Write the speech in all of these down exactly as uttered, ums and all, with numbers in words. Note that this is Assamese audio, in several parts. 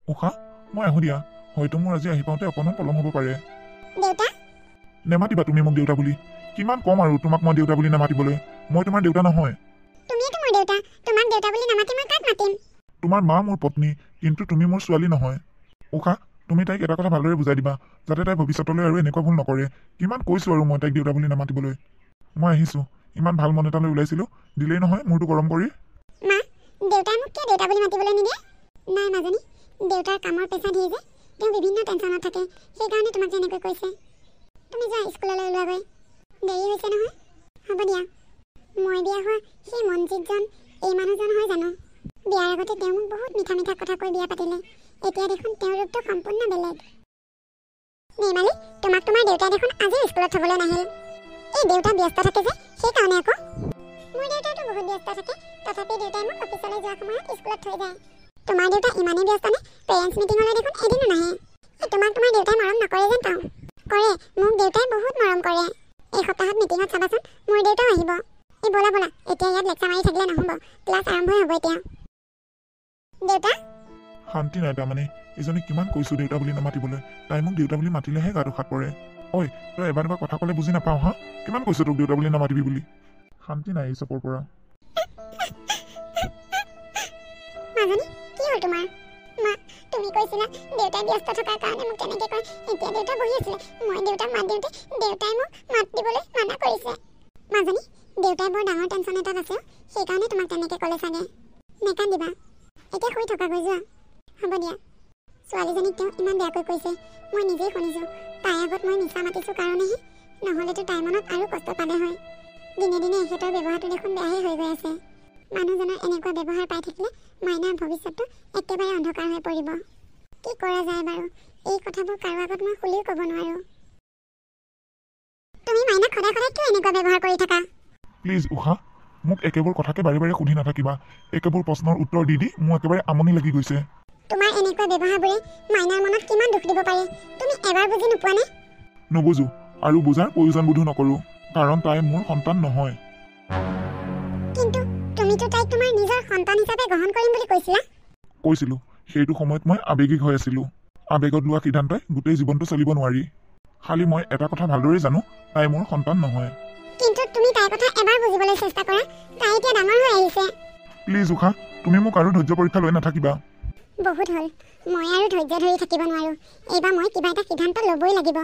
উষা মই আহো দিয়া হয়তো মোৰ আজি আহি পাওঁতে অকণমান পলম হ'ব পাৰে দেউতা নেমাতিবা তুমি মোক দেউতা বুলি কিমান কম আৰু তোমাক মই দেউতা বুলি নামাতিবলৈ মই তোমাৰ দেউতা নহয় তুমিয়েতো মোৰ দেউতা তোমাক দেউতা বুলি নামাতি মই কাক মাতিম তোমাৰ মা মোৰ পত্নী কিন্তু তুমি মোৰ ছোৱালী নহয় উষা তুমি তাইক এটা কথা ভালদৰে বুজাই দিবা যাতে তাই ভৱিষ্যতলৈ আৰু এনেকুৱা ভুল নকৰে কিমান কৈছো আৰু মই তাইক দেউতা বুলি নামাতিবলৈ মই আহিছো ইমান ভাল মন এটালৈ ওলাইছিলো দিলেই নহয় মূৰটো গৰম কৰি মা দেউতাই মোক কিয় দেউতা বুলি মাতিবলৈ নিদিয়ে নাই মাজনী দেউতাৰ কামৰ পেচা দিয়ে যে তেওঁ বিভিন্ন টেনশ্যনত থাকে সেইকাৰণে তোমাক যেনেকৈ কৈছে তুমি যোৱা স্কুললৈ ওলোৱাগৈ দেৰি হৈছে নহয় হ'ব দিয়া মই বিয়া হোৱা সেই মনজিতজন এই মানুহজন হয় জানো বিয়াৰ আগতে তেওঁ মোক বহুত মিঠা মিঠা কথা কৈ বিয়া পাতিলে এতিয়া দেখোন তেওঁৰ ৰূপটো সম্পূৰ্ণ বেলেগ নিৰ্মালী তোমাক তোমাৰ দেউতাই দেখোন আজিও স্কুলত থ'বলৈ নাহিল এই দেউতা ব্যস্ত থাকে যে সেইকাৰণে আকৌ মোৰ দেউতাইতো বহুত ব্যস্ত থাকে তথাপি দেউতাই মোক অফিচলৈ যোৱাৰ সময়ত স্কুলত থৈ যায় তোমাৰ দেউতা ইমানেই ব্যস্ত নে পেৰেণ্টছ মিটিঙলৈ দেখোন এদিনো নাহে তোমাক তোমাৰ দেউতাই মৰম নকৰে যেন পাওঁ কৰে মোক দেউতাই বহুত মৰম কৰে এই সপ্তাহত মিটিঙত চাবাচোন মোৰ দেউতাও আহিব এই ব'লা ব'লা এতিয়া ইয়াত লেকচাৰ মাৰি থাকিলে নহ'ব ক্লাছ আৰম্ভই হ'ব এতিয়া দেউতা শান্তি নাই তাৰমানে এজনী কিমান কৈছো দেউতা বুলি নামাতিবলৈ তাই মোক দেউতা বুলি মাতিলেহে গাটো সাত পৰে ঐ তই এবাৰ এবাৰ কথা ক'লে বুজি নাপাওঁ হা কিমান কৈছো তোক দেউতা বুলি নামাতিবি বুলি শান্তি নাই এই চপৰ পৰা মাজনী কি হ'ল তোমাৰ মা তুমি কৈছিলা দেউতাই ব্যস্ত থকাৰ কাৰণে মোক তেনেকৈ কয় এতিয়া দেউতা বহি আছিলে মই দেউতাক মাত দিওঁতে দেউতাই মোক মাত দিবলৈ মানা কৰিছে মাজনী দেউতাই বৰ ডাঙৰ টেনশ্যন এটাত আছে সেইকাৰণে তোমাক তেনেকৈ ক'লে চাগে নেকান্দিবা এতিয়া শুই থকাগৈ যোৱা হ'ব দিয়া ছোৱালীজনীক তেওঁ ইমান বেয়াকৈ কৈছে মই নিজেই শুনিছোঁ তাইৰ আগত মই মিছা মাতিছোঁ কাৰণেহে নহ'লেতো তাইৰ মনত আৰু কষ্ট পালে হয় দিনে দিনে এখেতৰ ব্যৱহাৰটো দেখোন বেয়াহে হৈ গৈ আছে মানুহজনৰ এনেকুৱা ব্যৱহাৰ পাই থাকিলে মাইনাৰ ভৱিষ্যতটো একেবাৰে অন্ধকাৰ হৈ পৰিব কি কৰা যায় বাৰু এই কথাবোৰ কাৰো আগত মই খুলিও ক'ব নোৱাৰোঁ তুমি মাইনাক সদায় সদায় কিয় এনেকুৱা ব্যৱহাৰ কৰি থাকা প্লিজ উষা মোক একেবোৰ কথাকে বাৰে বাৰে সুধি নাথাকিবা একেবোৰ প্ৰশ্নৰ উত্তৰ দি দি মোৰ একেবাৰে আমনি লাগি গৈছে তোমাৰ এনেকুৱা ব্যৱহাৰবোৰে মাইনাৰ মনত কিমান দুখ দিব পাৰে তুমি এবাৰ বুজি নোপোৱা নে নুবুজো আৰু বুজাৰ প্ৰয়োজন বোধো নকৰোঁ কাৰণ তাই মোৰ সন্তান নহয় কিন্তু তুমিতো তাইক তোমাৰ নিজৰ সন্তান হিচাপে গ্ৰহণ কৰিম বুলি কৈছিলা কৈছিলোঁ সেইটো সময়ত মই আৱেগিক হৈ আছিলোঁ আৱেগত লোৱা সিদ্ধান্তই গোটেই জীৱনটো চলিব নোৱাৰি খালি মই এটা কথা ভালদৰে জানো তাই মোৰ সন্তান নহয় কিন্তু তুমি তাইৰ কথা এবাৰ বুজিবলৈ চেষ্টা কৰা তাই এতিয়া ডাঙৰ হৈ আহিছে প্লিজ উষা তুমি মোক আৰু ধৈৰ্য পৰীক্ষা লৈ নাথাকিবা বহুত হ'ল মই আৰু ধৈৰ্য ধৰি থাকিব নোৱাৰোঁ এইবাৰ মই কিবা এটা সিদ্ধান্ত ল'বই লাগিব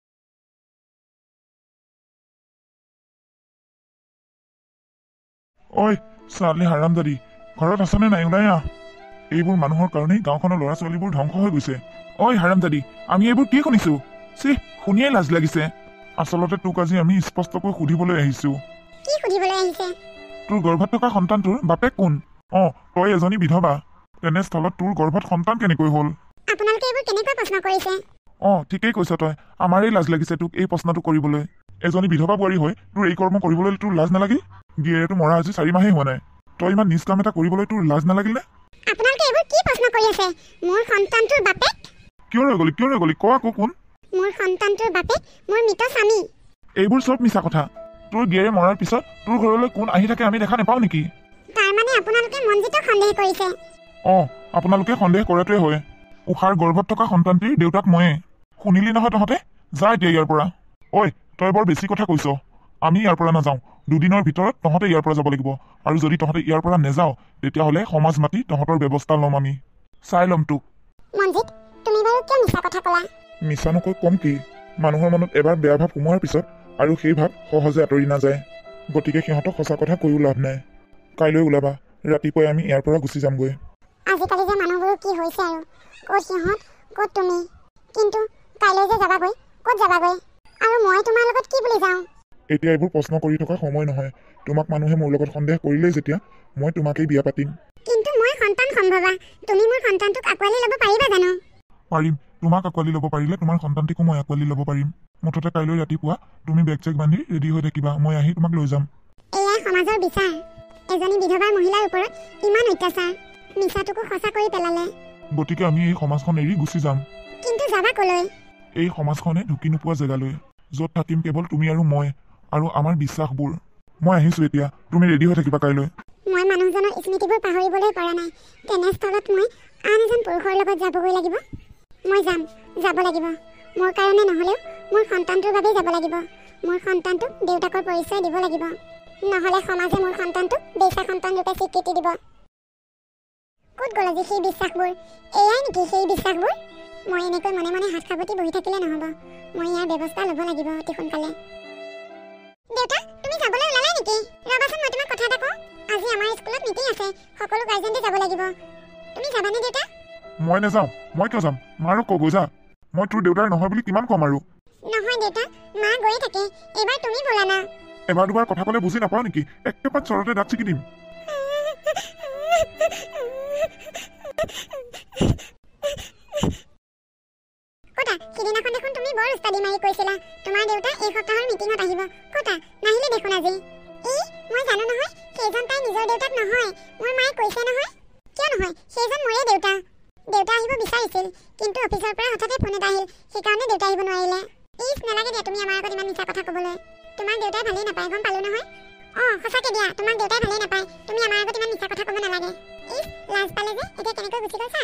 ঐ ছোৱালী হাৰামজাদী ঘৰত আছনে নাই ওলাই আহ এইবোৰ মানুহৰ কাৰণেই গাঁওখনৰ ল'ৰা ছোৱালীবোৰ ধ্বংস হৈ গৈছে ঐ হাৰামজাদী আমি এইবোৰ কি শুনিছো চি শুনিয়েই লাজ লাগিছে আচলতে তোক আজি আমি স্পষ্টকৈ সুধিবলৈ আহিছো কি সুধিবলৈ আহিছে তোৰ গৰ্ভত থকা সন্তানটোৰ বাপেক কোন অ তই এজনী বিধৱা তেনেস্থলত তোৰ গৰ্ভত সন্তান কেনেকৈ হ'ল আপোনালোকে এইবোৰ কেনেকৈ প্ৰশ্ন কৰিছে অ ঠিকেই কৈছ তই আমাৰেই লাজ লাগিছে তোক এই প্ৰশ্নটো কৰিবলৈ এজনী বিধৱা বোৱাৰী হৈ তোৰ এই কৰ্ম কৰিবলৈ তোৰ লাজ নালাগিল গিয়েৰেতো মৰা আজি চাৰি মাহেই হোৱা নাই তই ইমান নিজ কাম এটা কৰিবলৈ তোৰ লাজ নালাগিল নে আপোনালোকে এইবোৰ কি প্ৰশ্ন কৰি আছে মোৰ সন্তানটোৰ বাপেক কিয় ৰৈ গলি কিয় ৰৈ গলি ক আকৌ কোন মোৰ সন্তানটোৰ বাপেক মোৰ মৃত স্বামী এইবোৰ চব মিছা কথা তোৰ গিয়েৰে মৰাৰ পিছত তোৰ ঘৰলৈ কোন আহি থাকে আমি দেখা নাপাওঁ নেকি তাৰ মানে আপোনালোকে মনজিতক সন্দেহ কৰিছে অ আপোনালোকে সন্দেহ কৰাটোৱে হয় উষাৰ গৰ্ভত থকা সন্তানটিৰ দেউতাক ময়ে শুনিলি নহয় তহঁতে যা এতিয়া ইয়াৰ পৰা ঐ তই বৰ বেছি কথা কৈছ আমি ইয়াৰ পৰা নাযাওঁ দুদিনৰ ভিতৰত তহঁতে ইয়াৰ পৰা যাব লাগিব আৰু যদি তহঁতে ইয়াৰ পৰা নেযাওঁ তেতিয়াহ'লে সমাজ মাতি তহঁতৰ ব্যৱস্থা ল'ম আমি চাই ল'ম তোক মনজিত তুমি বাৰু কিয় মিছা কথা ক'লা মিছা নকৈ কম কি মানুহৰ মনত এবাৰ বেয়া ভাৱ সোমোৱাৰ পিছত আৰু সেই ভাৱ সহজে আঁতৰি নাযায় গতিকে সিহঁতক সঁচা কথা কৈও লাভ নাই কাইলৈ ওলাবা ৰাতিপুৱাই আমি ইয়াৰ পৰা গুচি যামগৈ আজিকালি যে মানুহবোৰ কি হৈছে আৰু ক'ত সিহঁত ক'ত তুমি কিন্তু কাইলৈ যে যাবাগৈ ক'ত যাবাগৈ আৰু মই তোমাৰ লগত কি বুলি যাওঁ এতিয়া এইবোৰ প্ৰশ্ন কৰি থকা সময় নহয় তোমাক মানুহে মোৰ লগত সন্দেহ কৰিলেই যেতিয়া মই তোমাকেই বিয়া পাতিম কিন্তু মই সন্তান সম্ভৱা তুমি মোৰ সন্তানটোক আঁকোৱালি ল'ব পাৰিবা জানো পাৰিম তোমাক আঁকোৱালি ল'ব পাৰিলে তোমাৰ সন্তানটিকো মই আঁকোৱালি ল'ব পাৰিম মুঠতে কাইলৈ ৰাতিপুৱা তুমি বেগ চেগ বান্ধি ৰেডি হৈ থাকিবা মই আহি তোমাক লৈ যাম এয়াই সমাজৰ বিচাৰ এজনী বিধৱা মহিলাৰ ওপৰত ইমান অত্যাচাৰ মিছাটোকো সঁচা কৰি পেলালে গতিকে আমি এই সমাজখন এৰি গুচি যাম কিন্তু যাবা ক'লৈ এই সমাজখনে ঢুকি নোপোৱা জেগালৈ য'ত থাকিম কেৱল তুমি আৰু মই আৰু আমাৰ বিশ্বাসবোৰ মই আহিছো এতিয়া তুমি ৰেডি হৈ থাকিবা কাইলৈ মই মানুহজনৰ স্মৃতিবোৰ পাহৰিবলৈ পৰা নাই তেনেস্থলত মই আন এজন পুৰুষৰ লগত যাবগৈ লাগিব। মই যাম, যাব লাগিব। মোৰ কাৰণে নহ'লেও মোৰ সন্তানটোৰ বাবেই যাব লাগিব। মোৰ সন্তানটোক দেউতাকৰ পৰিচয় দিব লাগিব, নহ'লে সমাজে মোৰ সন্তানটোক বেচা সন্তান ৰূপে স্বীকৃতি দিব। ক'ত গ'ল আজি সেই বিশ্বাসবোৰ? এয়াই নেকি সেই বিশ্বাসবোৰ? মই এনেকৈ মনে মনে হাত সাৱটি বহি থাকিলে নহ'ব। মই ইয়াৰ ব্যৱস্থা ল'ব লাগিব অতি সোনকালে। দেউতা, তুমি যাবলৈ ওলালা নেকি? ৰ'বাচোন, মই তোমাক কথা এটা কওঁ। আজি আমাৰ স্কুলত মিটিং আছে, সকলো গাৰ্জেনে যাব লাগিব। তুমি যাবানে দেউতা? মই নাযাওঁ। মই কিয় যাম? মাৰো ক'ব যা। মই তোৰ দেউতাৰ নহয় বুলি কিমান ক'ম আৰু? নহয় দেউতা, মা গৈয়ে থাকে। এইবাৰ তুমি ব'লা না। এবাৰ দুবাৰ কথা ক'লে বুজি নাপাওঁ নেকি? একেবাৰে চৰতে দাঁত চিকি দিম। কতা, সিদিনাখন দেখোন তুমি বৰ উস্তাদি মাৰি কৈছিলা তোমাৰ দেউতা এই সপ্তাহৰ মিটিঙত আহিব। কতা, নাহিলে দেখোন আজি। ই মই জানো নহয়, সেইজন তাই নিজৰ দেউতাক নহয়। মোৰ মায়ে কৈছে নহয়। কিয় নহয়, সেইজন মোৰে দেউতা। দেউতা আহিব বিচাৰিছিল, কিন্তু অফিচৰ পৰা হঠাতে ফোন এটা আহিল, সেইকাৰণে দেউতা আহিব নোৱাৰিলে। ইছ, নালাগে দিয়া তুমি আমাৰ আগত ইমান মিছা কথা ক'বলৈ। তোমাক দেউতাই ভালেই নাপায়, গম পালো নহয়। অঁ, সঁচাকে দিয়া, তোমাক দেউতাই ভালেই নাপায়। তুমি আমাৰ আগত ইমান মিছা কথা ক'ব নালাগে। ইছ, লাজ পালে যে, এতিয়া কেনেকৈ গুচি গৈছা?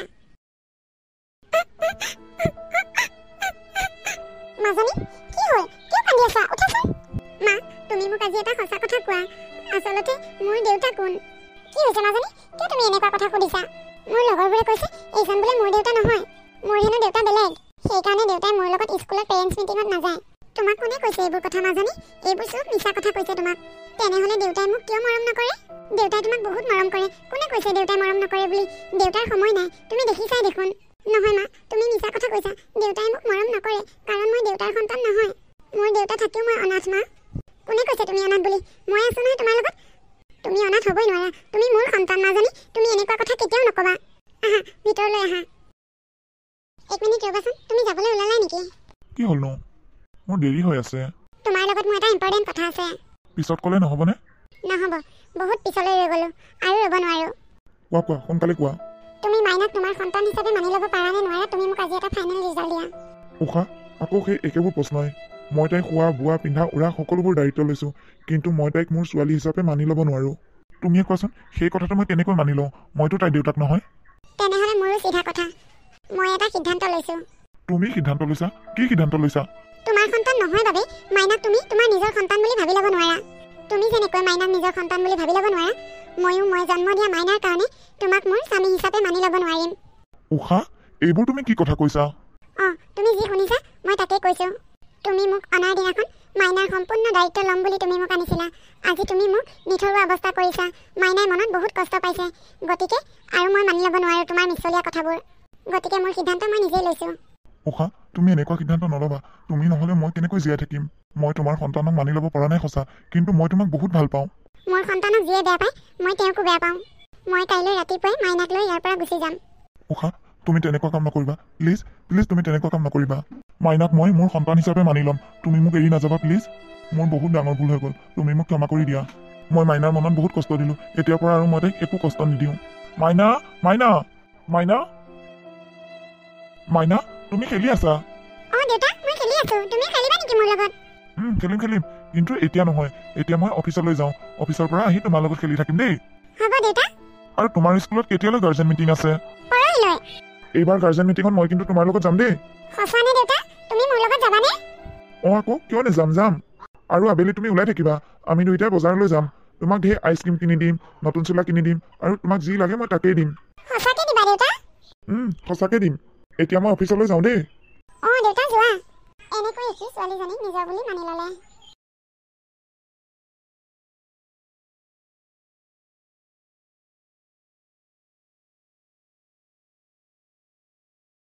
মাজনী, কি হ'ল? কিয় কান্দি আছা? উঠাচোন। মা, তুমি মোক আজি এটা সঁচা কথা কোৱা। আচলতে মোৰ দেউতা কোন? কি হৈছে মাজনী? কিয় তুমি এনেকুৱা কথা সুধিছা? মোৰ লগৰবোৰে কৈছে এইজন বোলে মোৰ দেউতা নহয়। মোৰ হেনো দেউতা বেলেগ। সেইকাৰণে দেউতাই মোৰ লগত স্কুলৰ পেৰেণ্টছ মিটিঙত নাযায়। তোমাক কোনে কৈছে এইবোৰ কথা মাজনী? এইবোৰ চব মিছা কথা কৈছে তোমাক। তেনেহ'লে দেউতাই মোক কিয় মৰম নকৰে? দেউতাই তোমাক বহুত মৰম কৰে। কোনে কৈছে দেউতাই মৰম নকৰে বুলি? দেউতাৰ সময় নাই, তুমি দেখিছাই দেখোন। নহয় মা, তুমি মিছা কথা কৈছা। দেউতাই মোক মৰম নকৰে, কাৰণ মই দেউতাৰ সন্তান নহয়। মোৰ দেউতা থাকিও মই অনাথ। মা, কোনে কৈছে তুমি অনাথ বুলি? মই আছো নহয় তোমাৰ লগত। তুমি অনাথ হ'বই নোৱাৰা, তুমি মোৰ সন্তান মাজনী। তুমি এনেকুৱা কথা কেতিয়াও নকবা। আহা, ভিতৰলৈ আহা। এক মিনিট ৰ'বাচোন, তুমি যাবলৈ ওলালা নেকি? কি হ'লনো? মোৰ দেৰি হৈ আছে। তোমাৰ লগত মোৰ এটা ইম্পৰ্টেণ্ট কথা আছে। পিছত ক'লে নহ'বনে? নহ'ব, বহুত পিছলৈ ৰৈ গ'লো, আৰু ৰ'ব নোৱাৰো। কোৱা কোৱা, সোনকালে কোৱা। তুমি মাইনাক তোমাৰ সন্তান হিচাপে মানি ল'ব পাৰা নে নোৱাৰা? তুমি মোক আজি এটা ফাইনেল ৰিজাল্ট দিয়া। উষা, আকৌ সেই একেবোৰ প্ৰশ্নই। মই তাইক খোৱা বোৱা পিন্ধা উৰা সকলোবোৰ দায়িত্ব লৈছোঁ, কিন্তু মই তাইক মোৰ ছোৱালী হিচাপে মানি ল'ব নোৱাৰোঁ। তুমিয়ে কোৱাচোন, সেই কথাটো মই কেনেকৈ মানি লওঁ? মইতো তাইৰ দেউতাক নহয়। তেনেহ'লে মোৰো চিধা কথা। মই এটা সিদ্ধান্ত লৈছোঁ। তুমি সিদ্ধান্ত লৈছা? কি সিদ্ধান্ত লৈছা? তোমাৰ সন্তান নহয় বাবে মাইনাক তুমি তোমাৰ নিজৰ সন্তান বুলি ভাবি ল'ব নোৱাৰা। তুমি যেনেকৈ মাইনাক নিজৰ সন্তান বুলি ভাবি ল'ব নোৱাৰা, ময়ো মই জন্ম দিয়া মাইনাৰ কাৰণে তোমাক মোৰ স্বামী হিচাপে মানি ল'ব নোৱাৰিম। উষা, এইবোৰ তুমি কি কথা কৈছা? অঁ, তুমি যি শুনিছা মই তাকেই কৈছোঁ। তুমি মোক অনাৰ দিনাখন মাইনাৰ সম্পূৰ্ণ দায়িত্ব ল'ম বুলি তুমি মোক আনিছিলা। আজি তুমি মোক নিথৰুৱা অৱস্থা কৰিছা। মাইনাই মনত বহুত কষ্ট পাইছে। গতিকে আৰু মই মানি ল'ব নোৱাৰোঁ তোমাৰ মিছলীয়া কথাবোৰ। গতিকে মোৰ সিদ্ধান্ত মই নিজেই লৈছোঁ। উষা, তুমি এনেকুৱা সিদ্ধান্ত নল'বা। তুমি নহ'লে মই কেনেকৈ জীয়াই থাকিম? মই তোমাৰ সন্তানক মানি ল'ব পৰা নাই সঁচা, কিন্তু মই তোমাক বহুত ভাল পাওঁ। মোৰ সন্তানক যিয়ে বেয়া পায়, মই তেওঁকো বেয়া পাওঁ। মই কাইলৈ ৰাতিপুৱাই মাইনাক লৈ ইয়াৰ পৰা গুচি যাম। উষা, তুমি তেনেকুৱা কাম নকৰিবা। প্লিজ প্লিজ তুমি তেনেকুৱা কাম নকৰিবা। মাইনাক মই মোৰ সন্তান হিচাপে মানি ল'ম। তুমি মোক এৰি নাযাবা প্লিজ। মোৰ বহুত ডাঙৰ ভুল হৈ গ'ল, তুমি মোক ক্ষমা কৰি দিয়া। মই মাইনাৰ মনত বহুত কষ্ট দিলোঁ। এতিয়াৰ পৰা আৰু মই তাইক একো কষ্ট নিদিওঁ। মাইনা, মাইনা, মাইনা, মাইনা, তুমি খেলি আছা? অঁ দেউতা, মই খেলি আছোঁ। তুমি খেলিবা নেকি মোৰ লগত? খেলিম খেলিম, কিন্তু এতিয়া নহয়। এতিয়া মই অফিচলৈ যাওঁ। অফিচৰ পৰা আহি তোমাৰ লগত খেলি থাকিম দেই। হ'ব দেউতা। আৰু তোমাৰ স্কুলত কেতিয়ালৈ গাৰ্জেন মিটিং আছে? পৰহিলৈ। এইবাৰ গাৰ্জেন মিটিঙত মই কিন্তু তোমাৰ লগত যাম দেই। সঁচানে দেউতা? তুমি মোৰ লগত যাবানে? অঁ আকৌ, কিয় নাযাম, যাম। আৰু আবেলি তুমি ওলাই থাকিবা। আমি দুয়োটাই বজাৰলৈ যাম। তোমাক ঢেৰ আইচক্ৰীম কিনি দিম, নতুন চোলা কিনি দিম, আৰু তোমাক যি লাগে মই তাকেই দিম। সঁচাকে দিবা দেউতা? সঁচাকে দিম। এতিয়া মই অফিচলৈ যাওঁ দেই। অঁ দেউতা, যোৱা। এনেকৈ একি ছোৱালীজনীক নিজৰ বুলি মানি ল'লে।